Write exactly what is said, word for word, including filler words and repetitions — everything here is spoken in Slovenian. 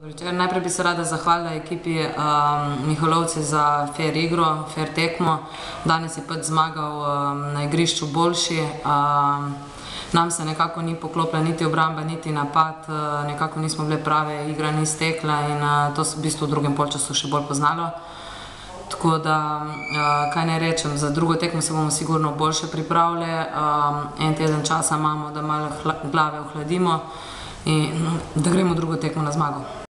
Najprej bi se rada zahvalila ekipi Miholovci za fair igro, fair tekmo. Danes je pač zmagal na igrišču boljši. Nam se nekako ni poklopila niti obramba, niti napad, nekako nismo bile prave, igra ni stekla in to se v bistvu v drugem polčasu še bolj poznalo. Tako da, kaj naj rečem, za drugo tekmo se bomo sigurno boljše pripravile. En teden časa imamo, da malo glave ohladimo in da gremo drugo tekmo na zmago.